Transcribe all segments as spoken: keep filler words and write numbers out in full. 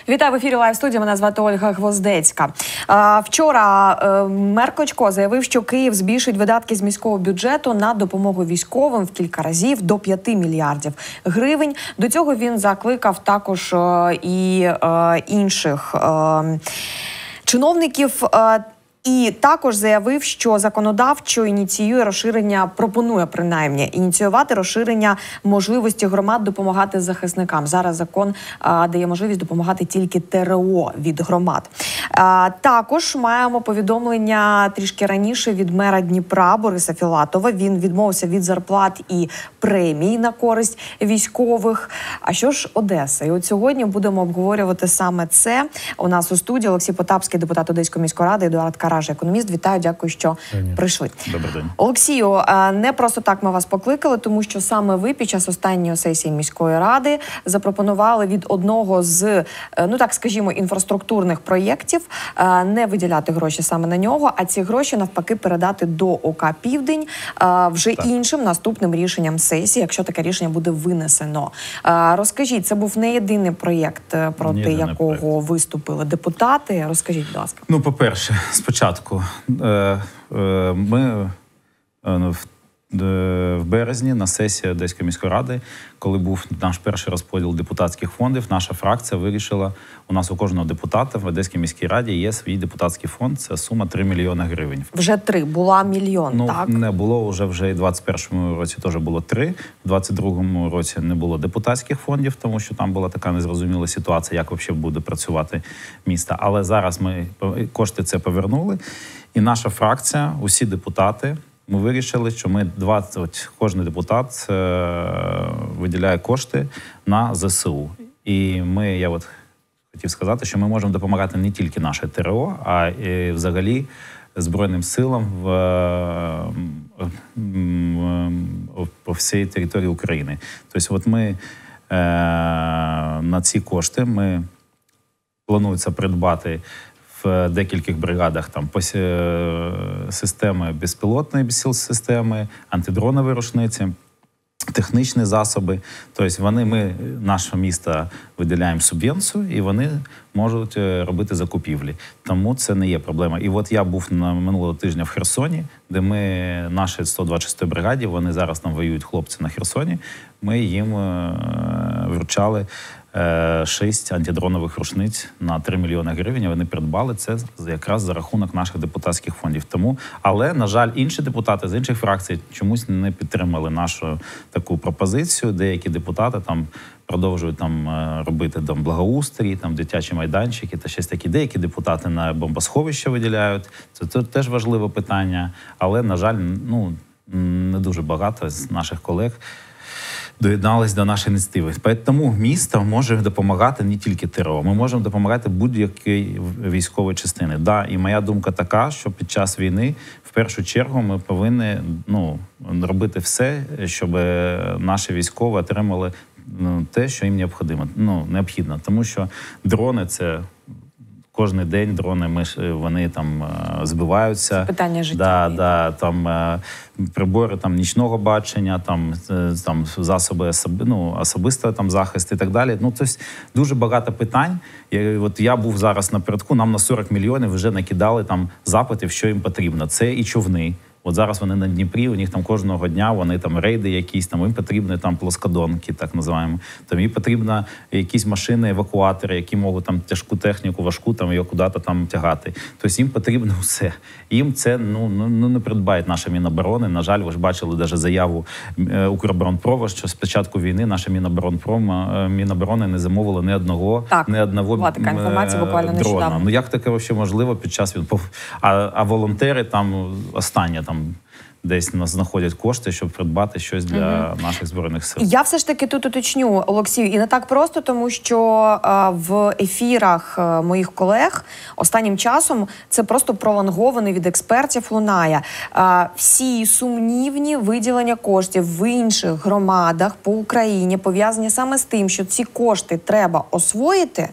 Вітаю в ефірі Лайв-студії. Мене звати Ольга Гвоздецька. Вчора мер Кличко заявив, що Київ збільшить видатки з міського бюджету на допомогу військовим в кілька разів до п'яти мільярдів гривень. До цього він закликав також і інших чиновників. І також заявив, що законодавчо ініціює розширення, пропонує принаймні ініціювати розширення можливості громад допомагати захисникам. Зараз закон а, дає можливість допомагати тільки ТРО від громад. А, також маємо повідомлення трішки раніше від мера Дніпра Бориса Філатова. Він відмовився від зарплат і премій на користь військових. А що ж Одеса? І от сьогодні будемо обговорювати саме це. У нас у студії Олексій Потапський, депутат Одеської міської ради, Едуард Каража, економіст. Вітаю, дякую, що День. прийшли. Добрий день. Олексію, не просто так ми вас покликали, тому що саме ви під час останньої сесії міської ради запропонували від одного з, ну так скажімо, інфраструктурних проєктів не виділяти гроші саме на нього, а ці гроші навпаки передати до ОК «Південь» вже так. іншим наступним рішенням сесії, якщо таке рішення буде винесено. Розкажіть, це був не єдиний проєкт, проти Єдиний якого проєкт. виступили депутати. Розкажіть, будь ласка. Ну, по-перше, спочатку ми в березні на сесії Одеської міської ради, коли був наш перший розподіл депутатських фондів, наша фракція вирішила, у нас у кожного депутата в Одеській міській раді є свій депутатський фонд, це сума три мільйони гривень. Вже три, була мільйон, ну, так? Не було, вже вже і в двадцять першому році теж було три, в двадцять другому році не було депутатських фондів, тому що там була така незрозуміла ситуація, як взагалі буде працювати місто. Але зараз ми кошти це повернули, і наша фракція, усі депутати, ми вирішили, що ми двадцять, кожен депутат е, виділяє кошти на ЗСУ. І ми, я от хотів сказати, що ми можемо допомагати не тільки наше ТРО, а і взагалі Збройним силам в, в, по всій території України. Тобто от ми е, на ці кошти ми планується придбати в декількох бригадах там системи безпілотної системи, антидронові рушниці, технічні засоби. Тобто вони, ми, наше місто виділяємо субвенцію, і вони можуть робити закупівлі. Тому це не є проблема. І от я був на минулого тижня в Херсоні, де ми, нашій сто двадцять шостій бригаді, вони зараз там воюють хлопці на Херсоні, ми їм вручали шість антидронових рушниць на три мільйони гривень. Вони придбали це якраз за рахунок наших депутатських фондів. Тому, але, на жаль, інші депутати з інших фракцій чомусь не підтримали нашу таку пропозицію. Деякі депутати там продовжують там робити там благоустрій, там дитячі майданчики та щось таке. Деякі депутати на бомбосховище виділяють. Це, це теж важливе питання. Але, на жаль, ну, не дуже багато з наших колег доєднались до нашої ініціативи. Тому місто може допомагати не тільки ТРО, ми можемо допомагати будь-якій військовій частини. Да, і моя думка така, що під час війни в першу чергу ми повинні ну, робити все, щоб наші військові отримали ну, те, що їм необхідно. Ну, необхідно. Тому що дрони – це кожен день дрони, ми, вони там збиваються. Питання життя. Да, да, там прибори там, нічного бачення, там, там засоби особи, ну, особистого там, захисту і так далі. Ну, тобто дуже багато питань. Я, от я був зараз напередку, нам на сорок мільйонів вже накидали там запитів, що їм потрібно. Це і човни. От зараз вони на Дніпрі, у них там кожного дня вони там рейди якісь, там їм потрібні там плоскодонки, так називаємо. Там їм потрібно якісь машини, евакуатори, які можуть там тяжку техніку, важку, там її куди-то там тягати. Тобто їм потрібно все. Їм це ну, ну не придбає наша Міноборони. На жаль, ви ж бачили навіть заяву Укроборонпрому, що з початку війни наша Міноборонпром, Міноборони не замовила ні одного, так, ні одного була така інформація буквально нещодавно. Ну як таке взагалі можливо під час війни? А, а волонтери там останнє там десь нас знаходять кошти, щоб придбати щось для угу. наших Збройних сил. Я все ж таки тут уточню, Олексію, і не так просто, тому що а, в ефірах а, моїх колег останнім часом це просто пролонгований від експертів лунає. А, всі сумнівні виділення коштів в інших громадах по Україні пов'язані саме з тим, що ці кошти треба освоїти,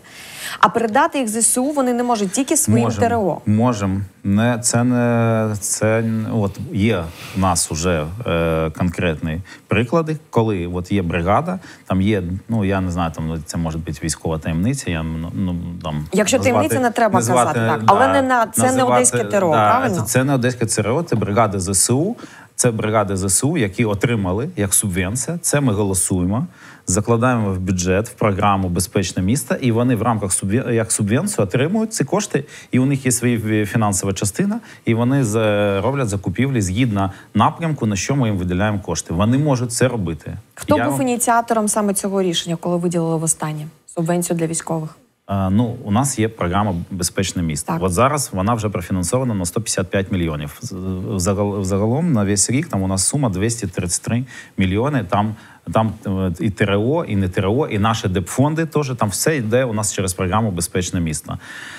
А передати їх ЗСУ вони не можуть, тільки своїм Можем, ТРО. Можемо. Не, це не це от є у нас вже е, конкретні приклади, коли от є бригада, там є, ну я не знаю, там це може бути військова таємниця. Я ну там якщо назвати, таємниця не треба назвати, казати, так, да, але не на це називати, не одеське ТРО, да, правильно? Це, це не одеське ТРО, це бригади ЗСУ. Це бригади ЗСУ, які отримали як субвенція. Це ми голосуємо, закладаємо в бюджет, в програму «Безпечне місто», і вони в рамках субвен... як субвенцію отримують ці кошти, і у них є своя фінансова частина, і вони роблять закупівлі згідно напрямку, на що ми їм виділяємо кошти. Вони можуть це робити. Хто Я... був ініціатором саме цього рішення, коли виділили востаннє субвенцію для військових? А, ну, у нас є програма «Безпечне місто». Так. От зараз вона вже профінансована на сто п'ятдесят п'ять мільйонів. Загалом на весь рік там у нас сума двісті тридцять три мільйони. Там, там і ТРО, і не ТРО, і наші депфонди теж. Там все йде у нас через програму «Безпечне місто».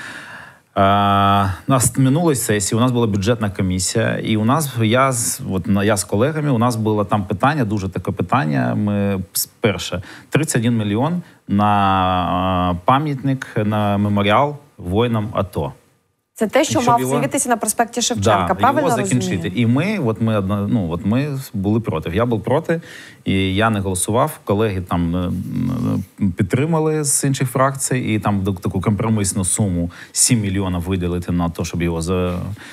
Uh, на минулої сесії у нас була бюджетна комісія, і у нас, я, от, я з колегами, у нас було там питання, дуже таке питання. Ми, перше, тридцять один мільйон на uh, пам'ятник, на меморіал воїнам АТО. Це те, що Якщо мав його... з'явитися на проспекті Шевченка, да, правильно його закінчити. розумію? І ми, от ми, ну, от ми були проти. Я був проти, і я не голосував. Колеги там підтримали з інших фракцій, і там таку компромісну суму сім мільйонів виділити на те, щоб його за,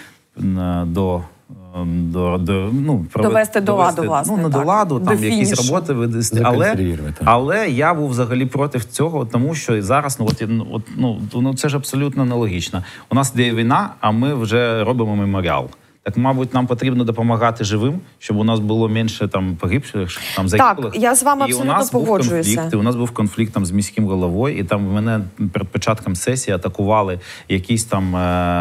до... До, до, ну, довести до ладу, власне. Ну, не так. до ладу, до там фінішу. Якісь роботи видати. Але, але я був взагалі проти цього, тому що зараз, ну, от, от, ну, ну, це ж абсолютно нелогічно. У нас йде війна, а ми вже робимо меморіал. Так, мабуть, нам потрібно допомагати живим, щоб у нас було менше там погибших, там загиблих. Так, я з вами і абсолютно у нас погоджуюся. Був конфлікт, і у нас був конфлікт там з міським головою, і там мене перед початком сесії атакували якісь там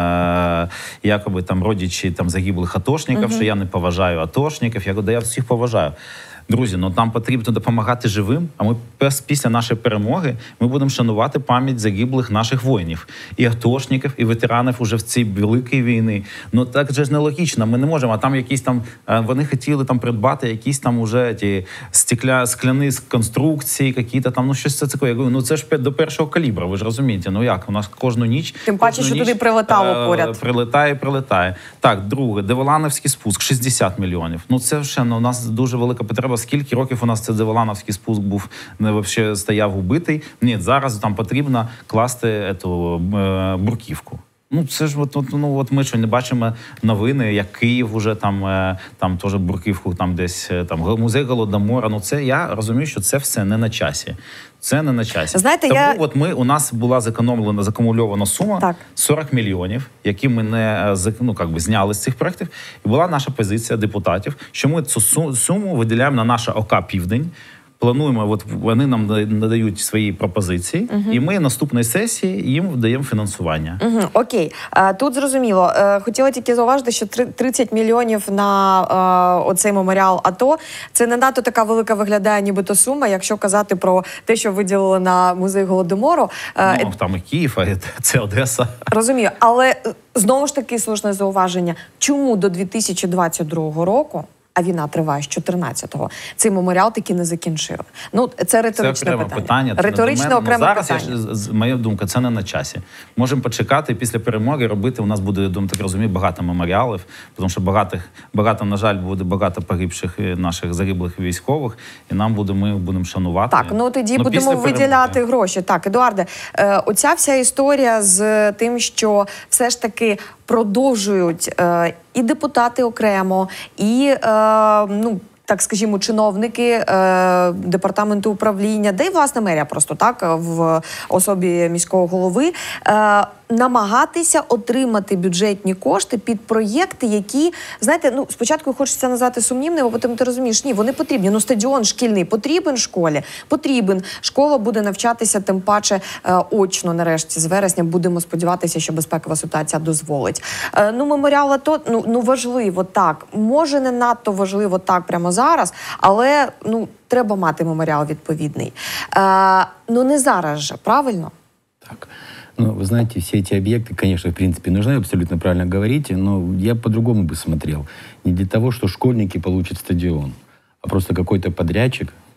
е- якоби там родичі там загиблих атошників, угу. що я не поважаю атошників. Я говорю, да я всіх поважаю. Друзі, ну нам потрібно допомагати живим, а ми після нашої перемоги ми будемо шанувати пам'ять загиблих наших воїнів. І атошників, і ветеранів уже в цій великій війні. Ну так же ж нелогічно, ми не можемо. А там якісь там, вони хотіли там придбати якісь там уже ті стекля, скляні конструкції, які-то там, ну щось це таке. Я говорю, ну це ж до першого калібра, ви ж розумієте. Ну як, у нас кожну ніч... Тим паче, що ніч, туди прилетало е- поряд. Прилетає, прилетає. Так, друге, Деволановський спуск, шістдесят міліонів. Ну це вже, ну, у нас дуже велика потреба. Скільки років у нас це Деволановський спуск був, не вообще стояв убитий. Ні, зараз там потрібно класти ету, е, бурківку. Ну, це ж от, от, ну, от ми що не бачимо новини, як Київ уже там, е, там теж бурківку там десь, там музей Голодомора. Ну, це я розумію, що це все не на часі. Це не на часі. Знаєте, Тому я... от ми, у нас була зекономлена, закумульована сума так. сорок мільйонів, які ми не ну, как би, зняли з цих проєктів. І була наша позиція депутатів, що ми цю суму виділяємо на наше ОК «Південь». Плануємо, от вони нам надають свої пропозиції, uh-huh. і ми наступної сесії їм даємо фінансування. Uh-huh. Окей. Тут зрозуміло. Хотіла тільки зауважити, що тридцять мільйонів на uh, оцей меморіал АТО – це не надто така велика виглядає нібито сума, якщо казати про те, що виділили на музей Голодомору. Ну, там і Київ, а це Одеса. Розумію. Але знову ж таки слушне зауваження. Чому до дві тисячі двадцять другого року, а війна триває з чотирнадцятого, цей меморіал таки не закінчили? Ну, це риторичне це питання. питання. Риторичне ну, окреме зараз, питання. Зараз, моя думка, це не на часі. Можемо почекати після перемоги, робити, у нас буде, я думаю, так розумію, багато меморіалів, тому що багато, багато, на жаль, буде багато погибших наших загиблих військових, і нам буде, ми будемо шанувати. Так, ну тоді ну, будемо виділяти перемоги. Гроші. Так, Едуарде, е, оця вся історія з тим, що все ж таки продовжують е, і депутати окремо, і, е, ну, так скажімо, чиновники е, департаменту управління, де й власне мерія просто так, в особі міського голови, е, намагатися отримати бюджетні кошти під проєкти, які, знаєте, ну, спочатку хочеться назвати сумнівними, бо потім ти розумієш, ні, вони потрібні. Ну, стадіон шкільний потрібен школі? Потрібен. Школа буде навчатися, тим паче, е, очно, нарешті, з вересня. Будемо сподіватися, що безпекова ситуація дозволить. Е, ну, меморіал АТО, ну, ну, важливо так. Може, не надто важливо так прямо зараз, але, ну, треба мати меморіал відповідний. Е, ну, не зараз же, правильно? Так. Ну, вы знаете, все эти объекты, конечно, в принципе, нужны, абсолютно правильно говорите, но я по-другому бы смотрел. Не для того, что школьники получат стадион, а просто какой-то подрядчик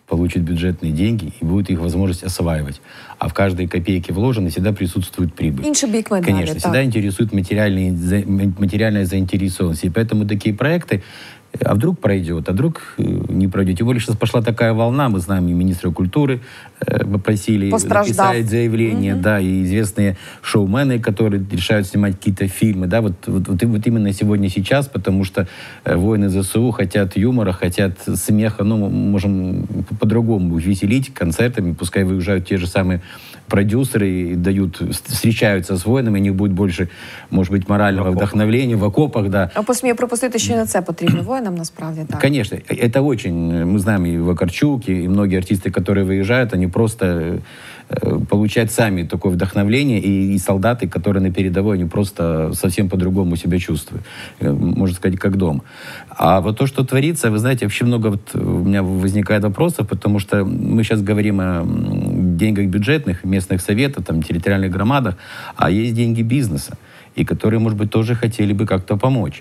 получит бюджетные деньги и будет их возможность осваивать. А в каждой копейке вложенной всегда присутствует прибыль. Інший бік медалі, Конечно, так. всегда интересует материальные, за- материальная заинтересованность. И поэтому такие проекты, а вдруг пройдет, а вдруг э, не пройдет. Тем более сейчас пошла такая волна, мы знаем, и министра культуры э, попросили Постраждав. написать заявление, mm-hmm. да, и известные шоумены, которые решают снимать какие-то фильмы, да, вот, вот, вот, вот именно сегодня, сейчас, потому что э, воины ЗСУ хотят юмора, хотят смеха, ну, мы можем по-другому их веселить концертами, пускай выезжают те же самые продюсеры и дают, встречаются с воинами, у них будет больше, может быть, морального вдохновения в окопах, да. А посмію припустити, що і на це потрібно воїнам, насправді, так. Конечно, это очень, мы знаем и Вакарчук, и многие артисты, которые выезжают, они просто э, получают сами такое вдохновление, и, и солдаты, которые на передовой, они просто совсем по-другому себя чувствуют, э, можно сказать, как дома. А вот то, что творится, вы знаете, вообще много вот у меня возникает вопросов, потому что мы сейчас говорим о деньгах бюджетных, местных советов, там, территориальных громадах, а есть деньги бизнеса, и которые, может быть, тоже хотели бы как-то помочь.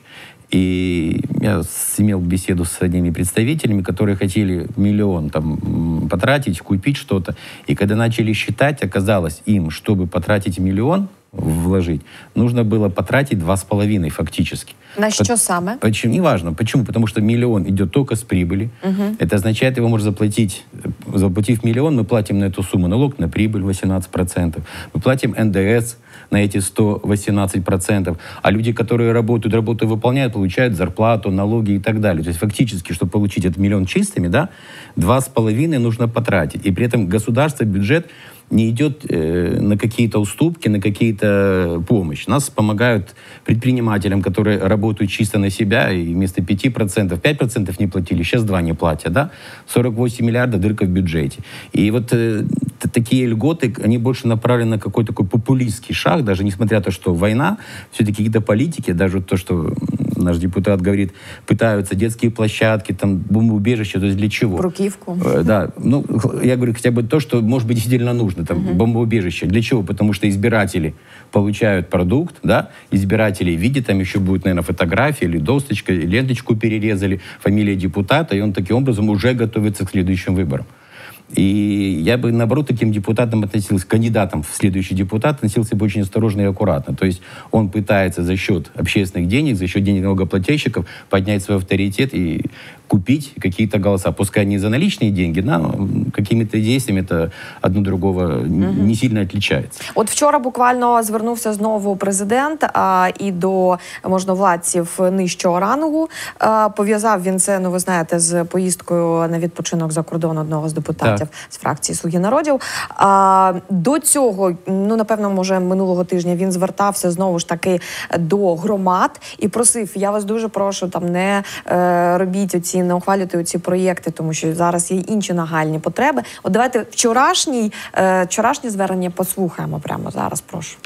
И я имел беседу с одними представителями, которые хотели миллион там потратить, купить что-то. И когда начали считать, оказалось им, чтобы потратить миллион, вложить, нужно было потратить два с половиной фактически. На що саме? Почему? Неважно. Почему? Потому что миллион идет только с прибыли. Угу. Это означает, его можно заплатить. Заплатив миллион, мы платим на эту сумму налог на прибыль восемнадцать процентов. Мы платим эн дэ эс на эти сто восемнадцать процентов. А люди, которые работают, работу выполняют, получают зарплату, налоги и так далее. То есть фактически, чтобы получить этот миллион чистыми, да, два с половиной нужно потратить. И при этом государство, бюджет не идет э, на какие-то уступки, на какие-то помощь. Нас помогают предпринимателям, которые работают чисто на себя, и вместо пяти процентов, пять процентов не платили, сейчас два не платят, да? сорок восемь миллиардов дырка в бюджете. И вот э, такие льготы, они больше направлены на какой-то такой популистский шаг, даже несмотря на то, что война, все-таки какие-то политики, даже то, что наш депутат говорит, пытаются детские площадки, там, бомбоубежища, то есть для чего? Бруківку. Э, да, ну, я говорю, хотя бы то, что, может быть, действительно нужно, там, uh-huh. бомбоубежище. Для чего? Потому что избиратели получают продукт, да, избиратели видят, там еще будет, наверное, фотография или досточка, ленточку перерезали, фамилия депутата, и он таким образом уже готовится к следующим выборам. И я бы, наоборот, таким депутатам относился, кандидатам в следующий депутат относился бы очень осторожно и аккуратно. То есть он пытается за счет общественных денег, за счет денег налогоплательщиков поднять свой авторитет и купить какие-то голоса. Пускай не за наличные деньги, но какими-то действиями это одно другого угу. не сильно отличается. От вчора буквально звернувся знову президент а, і до можновладців нижчого рангу. А, пов'язав він це, ну ви знаєте, з поїздкою на відпочинок за кордон одного з депутатів так. з фракції «Слуги народів». А, до цього, ну напевно, може минулого тижня він звертався знову ж таки до громад і просив, я вас дуже прошу, там не е, робіть оці, не ухвалюйте оці проєкти, тому що зараз є інші нагальні потреби. От давайте вчорашній, е, вчорашнє звернення послухаємо прямо зараз, прошу.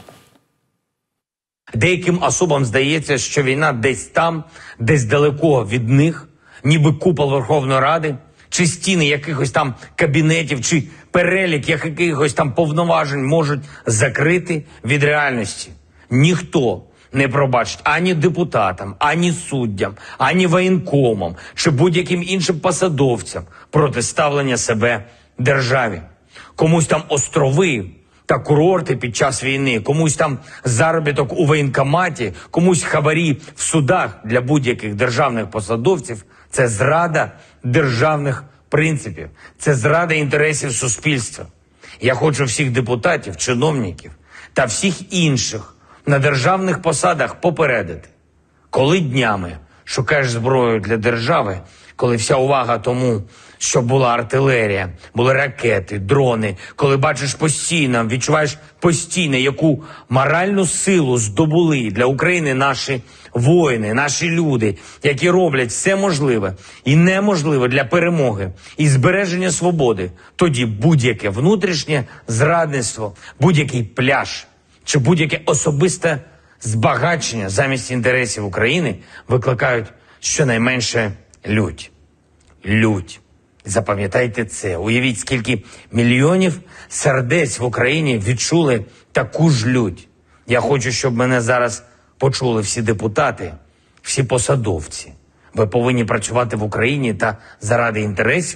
Деяким особам здається, що війна десь там, десь далеко від них, ніби купол Верховної Ради, чи стіни якихось там кабінетів, чи перелік якихось там повноважень можуть закрити від реальності. Ніхто не пробачить ані депутатам, ані суддям, ані воєнкомам, чи будь-яким іншим посадовцям протиставлення себе державі. Комусь там острови та курорти під час війни, комусь там заробіток у воєнкоматі, комусь хабарі в судах для будь-яких державних посадовців – це зрада державних принципів, це зрада інтересів суспільства. Я хочу всіх депутатів, чиновників та всіх інших на державних посадах попередити. Коли днями шукаєш зброю для держави, коли вся увага тому, що була артилерія, були ракети, дрони, коли бачиш постійно, відчуваєш постійно, яку моральну силу здобули для України наші воїни, наші люди, які роблять все можливе і неможливе для перемоги і збереження свободи, тоді будь-яке внутрішнє зрадництво, будь-який пляж чи будь-яке особисте збагачення замість інтересів України викликають щонайменше лють. Лють. Запам'ятайте це. Уявіть, скільки мільйонів сердець в Україні відчули таку ж лють. Я хочу, щоб мене зараз почули всі депутати, всі посадовці. Ви повинні працювати в Україні та заради інтересів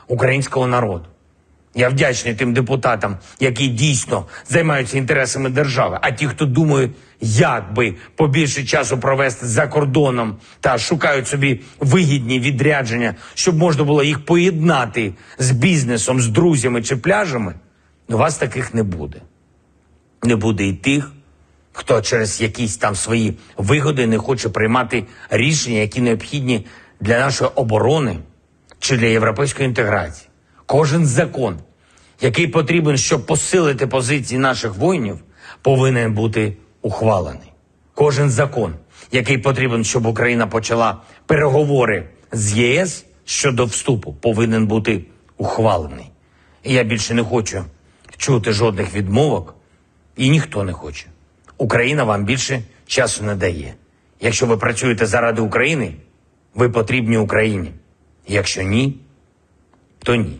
українського народу. Я вдячний тим депутатам, які дійсно займаються інтересами держави. А ті, хто думають, як би побільше часу провести за кордоном та шукають собі вигідні відрядження, щоб можна було їх поєднати з бізнесом, з друзями чи пляжами, у вас таких не буде. Не буде і тих, хто через якісь там свої вигоди не хоче приймати рішення, які необхідні для нашої оборони чи для європейської інтеграції. Кожен закон, який потрібен, щоб посилити позиції наших воїнів, повинен бути ухвалений. Кожен закон, який потрібен, щоб Україна почала переговори з ЄС щодо вступу, повинен бути ухвалений. І я більше не хочу чути жодних відмовок, і ніхто не хоче. Україна вам більше часу не дає. Якщо ви працюєте заради України, ви потрібні Україні. Якщо ні, то ні.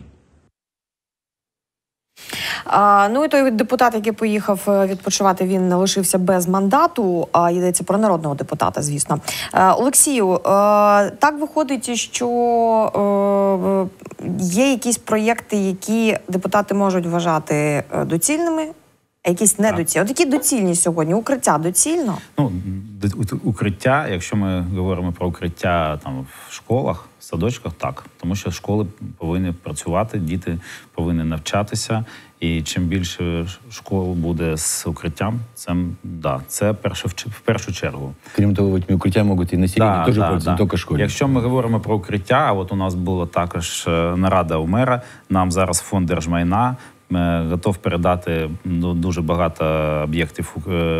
А, ну і той депутат, який поїхав відпочивати, він лишився без мандату. А йдеться про народного депутата, звісно. А, Олексію, а, так виходить, що а, є якісь проєкти, які депутати можуть вважати доцільними, а якісь недоцільні. От які доцільні сьогодні? Укриття доцільно? Ну, укриття, якщо ми говоримо про укриття там в школах, в садочках, так. Тому що школи повинні працювати, діти повинні навчатися. І чим більше школ буде з укриттям, це, да, це перше, в першу чергу. Крім того, этими укриття можуть і населення да, теж да, пользуватися, да. не тільки школі. Якщо ми говоримо про укриття, а от у нас була також нарада у мера, нам зараз фонд держмайна готов передати дуже багато об'єктів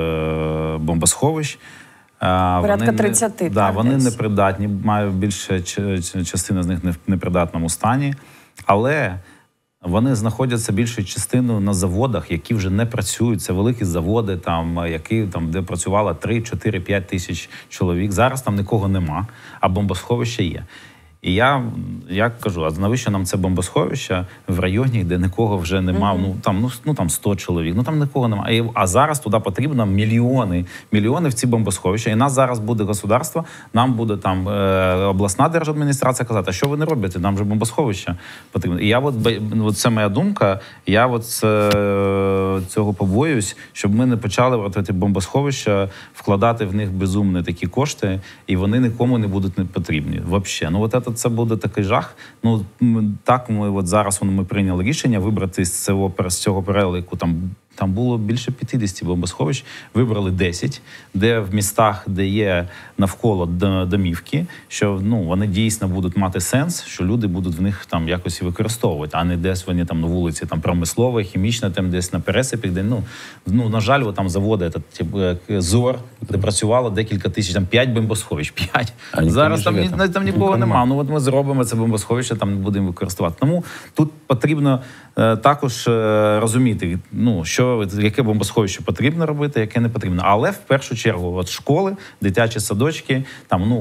бомбосховищ. Порядка тридцяти. Да, вони непридатні, маю більше частина з них в непридатному стані, але вони знаходяться більшою частиною на заводах, які вже не працюють. Це великі заводи, там, які, там, де працювало три, чотири, п'ять тисяч чоловік. Зараз там нікого нема, а бомбосховище є. І я, я кажу, а навіщо нам це бомбосховище в районі, де нікого вже нема, mm-hmm. ну, там, ну, ну там сто чоловік, ну там нікого немає. А зараз туди потрібно мільйони, мільйони в ці бомбосховища. І нас зараз буде государство, нам буде там е, обласна держадміністрація казати, а що ви не робите, нам же бомбосховище потрібно. І я от, от це моя думка, я от е, цього побоююсь, щоб ми не почали от ці бомбосховища вкладати в них безумні такі кошти, і вони нікому не будуть не потрібні. Взагалі. Ну, от це буде такий жах. Ну, так ми от зараз ми прийняли рішення вибрати з цього, з цього переліку, там, там було більше п'ятдесят бомбосховищ, вибрали десять, де в містах, де є навколо домівки, що ну, вони дійсно будуть мати сенс, що люди будуть в них там якось використовувати, а не десь вони там на вулиці там промислова, хімічна, там десь на пересипі, де, ну, ну, на жаль, там заводи, ЗОР, де працювало декілька тисяч, там п'ять бомбосховищ, п'ять. Зараз там, ні, там, там нікого нема. Ну, от ми зробимо це бомбосховище, там не будемо використовувати. Тому тут потрібно е, також е, розуміти, ну, що яке бомбосховище потрібно робити, яке не потрібно. Але в першу чергу от школи, дитячі садочки, там, ну,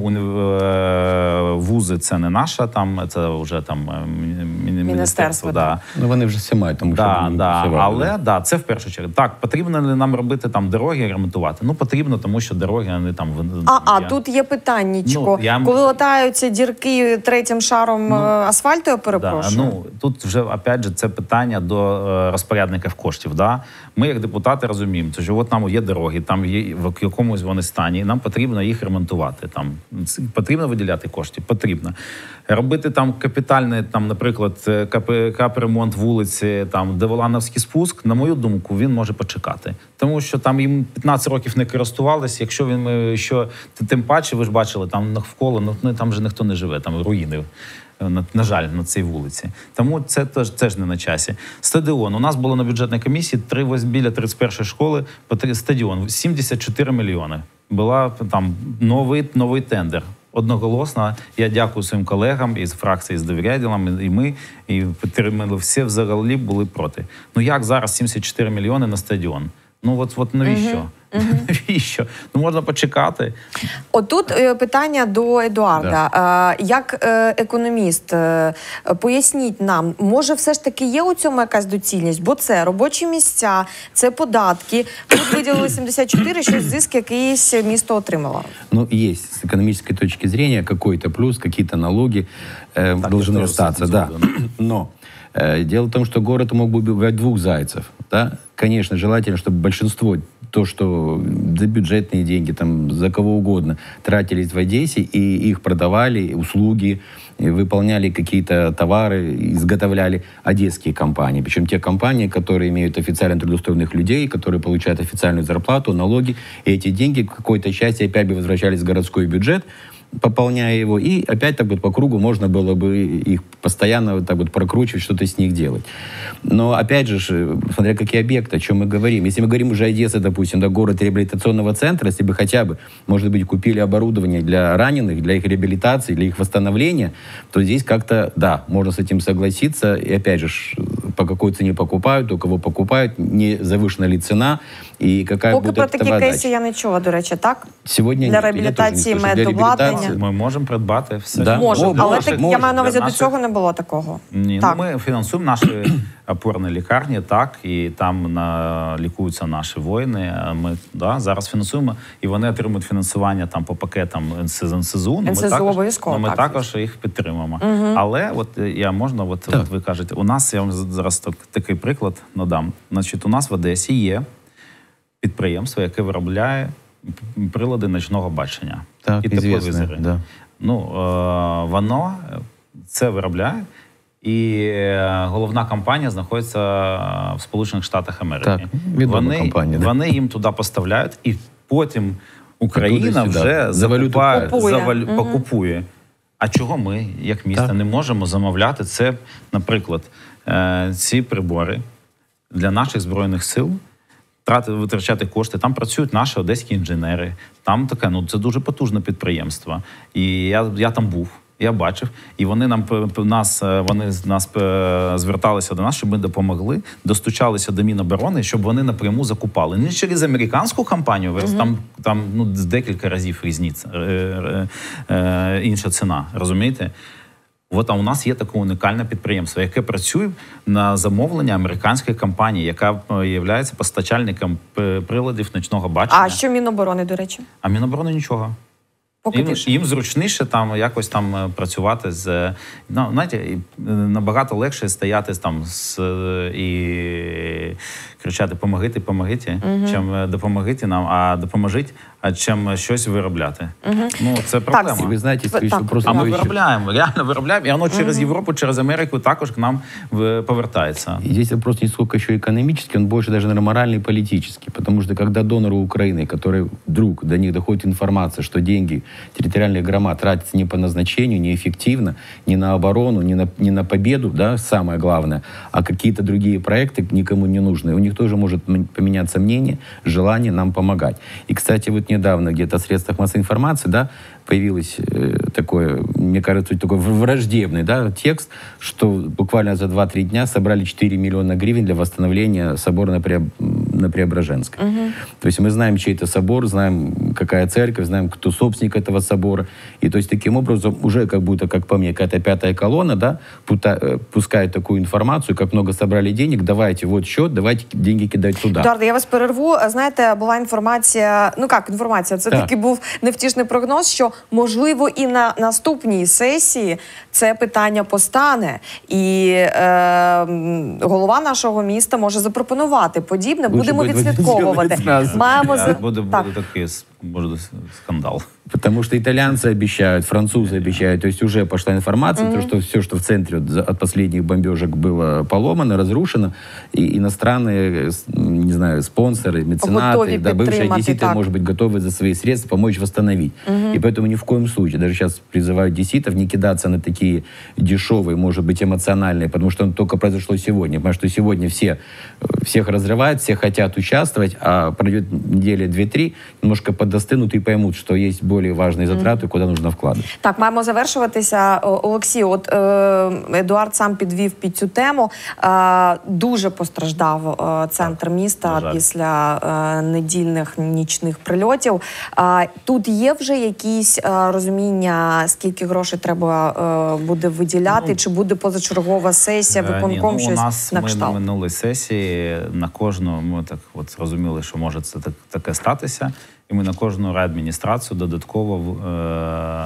вузи це не наша, там, це вже там міністерство. міністерство да. Ну, вони вже все мають, тому да, що... Да, все але да. да, це в першу чергу. Так, потрібно ли нам робити там дороги, ремонтувати? Ну, потрібно, тому що дороги, вони там... А, я... а тут є питаннячко. Ну, я... Коли латаються дірки третім шаром ну, асфальту, я перепрошую? Да, ну, тут вже, опять же, це питання до розпорядників коштів, да? Ми, як депутати, розуміємо, що от нам є дороги, там є в якомусь вони стані, і нам потрібно їх ремонтувати. Там потрібно виділяти кошти? Потрібно. Робити там капітальний, там, наприклад, капремонт вулиці, там, де Волановський спуск, на мою думку, він може почекати. Тому що там їм п'ятнадцять років не користувалися, якщо він, що, тим паче, ви ж бачили, там навколо, ну, там вже ніхто не живе, там руїни. На, на жаль, на цій вулиці. Тому це теж, теж не на часі. Стадіон. У нас було на бюджетній комісії три, біля тридцять першої школи стадіон. сімдесят чотири мільйони. Була там новий, новий тендер. Одноголосно. Я дякую своїм колегам із фракції з довіряділом, і ми, і підтримали. Всі взагалі були проти. Ну як зараз сімдесят чотири мільйони на стадіон? Ну от, от навіщо? Навіщо? Ну можна почекати. Отут е, питання до Едуарда. Е, як е, економіст, е, поясніть нам, може все ж таки є у цьому якась доцільність? Бо це робочі місця, це податки. Тут виділили сімдесят чотири, що зиск якийсь місто отримало. Ну, есть с экономической точки зрения какой-то плюс, какие-то налоги э, Так, должны это остаться, згоден. да. Но э, дело в том, что город мог бы убивать двух зайцев, да. Конечно, желательно, чтобы большинство, то, что за бюджетные деньги, там, за кого угодно, тратились в Одессе, и их продавали, услуги, и выполняли какие-то товары, изготовляли одесские компании. Причем те компании, которые имеют официально трудоустроенных людей, которые получают официальную зарплату, налоги, и эти деньги в какой-то части опять бы возвращались в городской бюджет, пополняя его, и опять так вот по кругу можно было бы их постоянно так вот прокручивать, что-то с них делать. Но опять же, смотря какие объекты, о чем мы говорим. Если мы говорим уже Одесса, допустим, да, город реабилитационного центра, если бы хотя бы, может быть, купили оборудование для раненых, для их реабилитации, для их восстановления, то здесь как-то, да, можно с этим согласиться. И опять же, по какой цене покупают, у кого покупают, не завышена ли цена, и какая Поки будет про от такі этого кейси отдача. я не чула, до речі, так? Сегодня Для нет, я тоже не реабілітації слышал. Для медобладнання. реабілітації- Ми можемо придбати все. Да? Можемо, О, але може, так, я може, маю на увазі, для до наших- цього не було такого. Ні, Так. ну ми фінансуємо наші опорні лікарні, так, і там на, лікуються наші воїни. А Ми да, зараз фінансуємо, і вони отримують фінансування там по пакетам ен ес зе у. Ну, ми ен ес зе у також, обов'язково, ну, ми так, також їх підтримуємо. Але от я можна, от, от ви кажете, у нас, я вам зараз так, такий приклад надам. Значить, у нас в Одесі є підприємство, яке виробляє прилади ночного бачення. Так, і известное, тепловізори. да. Ну, е, воно це виробляє, і е, головна компанія знаходиться в Сполучених Штатах Америки. Так, відома вони, компанія, да. вони їм туди поставляють, і потім Україна Оттуда вже сюди. За валюту закупає, купує. за валю- покупує. А чого ми, як місто, Так. не можемо замовляти це, наприклад, е, ці прибори для наших Збройних сил, трати, витрачати кошти. Там працюють наші одеські інженери. Там таке, ну це дуже потужне підприємство. І я, я там був, я бачив. І вони нам п- п- нас, е, вони з нас е, зверталися до нас, щоб ми допомогли, достучалися до Міноборони, щоб вони напряму закупали. Не через американську компанію, mm-hmm. там, там ну, декілька разів різниця, е, е, е, інша ціна, розумієте? От, а у нас є таке унікальне підприємство, яке працює на замовлення американської компанії, яка є постачальником п- приладів ночного бачення. А що Міноборони, до речі? А Міноборони нічого. Поки Їм, тише. їм зручніше там якось там е, працювати з е, ну, знаєте, і, е, набагато легше стояти там з е, і кричати «помогите, помогите», Мгм. чим е, «допомогите нам», а «допоможіть», а чим щось виробляти. Ну, це проблема. И вы знаете, Так, скажу, просто А ми еще- виробляємо, реально виробляємо, і воно через Європу, через Америку також к нам в- повертається. И здесь вопрос не сколько еще экономический, он больше даже, наверное, моральный и политический. Потому что когда донору Украины, который вдруг до них доходит информация, что деньги территориальных громад тратятся не по назначению, неэффективно, не на оборону, не на, не на победу, да, самое главное, а какие-то другие проекты никому не нужны, у них тоже может м- поменяться мнение, желание нам помогать. И, кстати, вот недавно где-то в средствах массовой информации, да, появилось э, такое, мне кажется, такой враждебный, да, текст, что буквально за два-три дня собрали четыре миллиона гривен для восстановления собора на, Преоб... на Преображенской. Угу. То есть мы знаем, чей это собор, знаем, какая церковь, знаем, кто собственник этого собора. И то есть таким образом уже как будто, как по мне, какая-то пятая колонна, да, пута... э, пускает такую информацию, как много собрали денег, давайте вот счет, давайте деньги кидать туда. Едуарде, я вас перерву. Знаєте, була інформація, ну як інформація, це Так. такий був невтішний прогноз, що можливо і на наступній сесії це питання постане. І е, м, голова нашого міста може запропонувати подібне. Лучше Будемо буде відслідковувати. зробити Маємо Я, за- буде, так. буде такий с- може, скандал. Потому что итальянцы обещают, французы обещают. То есть уже пошла информация, то, что все, что в центре вот за- от последних бомбежек было поломано, разрушено. И иностранные, с- не знаю, спонсоры, меценаты, Готові да, бывшие підтримати, одесситы, так. может быть, готовы за свои средства помочь восстановить. И поэтому ни в коем случае, даже сейчас призываю одесситов не кидаться на такие дешевые, может быть, эмоциональные, потому что оно только произошло сегодня. Потому что сегодня все, всех разрывают, все хотят участвовать, а пройдет неделя две-три, немножко подостынут и поймут, что есть более важные затраты, куда нужно вкладывать. Так, маємо завершуватися. О, Олексій, от е, Едуард сам підвів під цю тему. Е, дуже постраждав е, центр міста на жаль. після е, недільних нічних прильотів. Е, тут є вже якісь е, розуміння, скільки грошей треба е, буде виділяти, Ну, чи буде позачергова сесія, Е, виконком, ні, ну, щось у нас на ми кшталт? на минулій сесії на кожну, ми так от зрозуміли, що може це так, таке статися, і ми на кожну райадміністрацію додатково е,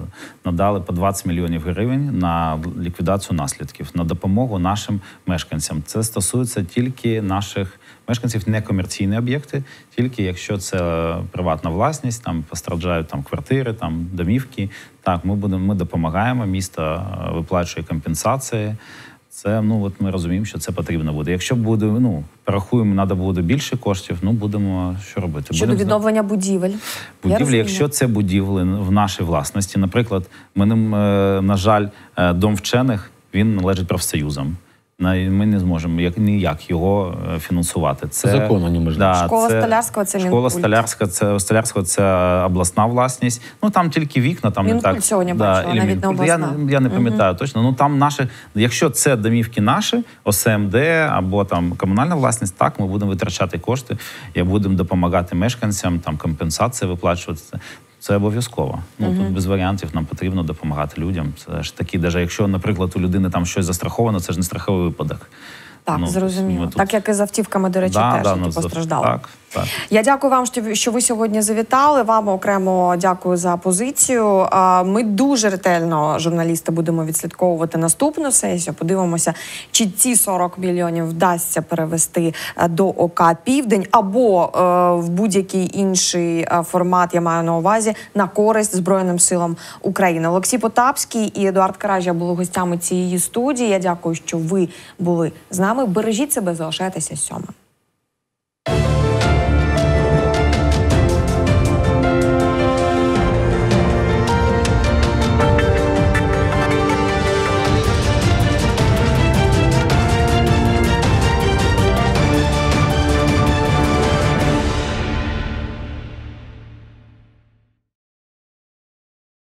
надали по двадцять мільйонів гривень на ліквідацію наслідків, на допомогу нашим мешканцям. Це стосується тільки наших мешканців, не комерційні об'єкти, тільки якщо це приватна власність, там постраждають там квартири, там домівки. Так, ми будемо, ми допомагаємо, місто виплачує компенсації. Це, ну, от ми розуміємо, що це потрібно буде. Якщо буде, ну, порахуємо, треба буде більше коштів, ну, будемо що робити? Щодо Будемо відновлення будівель. Я будівлі, розумію. якщо це будівлі в нашій власності, наприклад, мене, е, на жаль, е, дом вчених, він належить профсоюзам. На- Ми не зможемо як ніяк його е, фінансувати. Це закону неможливо. Школа Столярського – це школа Мінкульт. Столярська, це Столярського, це обласна власність. Ну там тільки вікна, там Мінкульт не так. сьогодні бачила, і навіть не Мінкульт. Я, обласна. я не пам'ятаю точно. Ну там наші, якщо це домівки наші, О С М Д або там комунальна власність, так ми будемо витрачати кошти, і будемо допомагати мешканцям, там компенсації виплачувати. Це обов'язково. Ну uh-huh. тут без варіантів нам потрібно допомагати людям. Це ж такі, навіть якщо, наприклад, у людини там щось застраховано, це ж не страховий випадок. Так, Ну, зрозуміло. ми тут- Так як і з автівками, до речі, Да, теж, да, які ну, за- постраждали. Так, так. Я дякую вам, що ви- що ви сьогодні завітали. Вам окремо дякую за позицію. А, Ми дуже ретельно, журналісти, будемо відслідковувати наступну сесію. Подивимося, чи ці сорок мільйонів вдасться перевести е, до ОК «Південь» або е, в будь-який інший е, формат, я маю на увазі, на користь Збройним силам України. Олексій Потапський і Едуард Каражя були гостями цієї студії. Я дякую, що ви були з нами. Бережіть себе, залишайтеся з сьомим.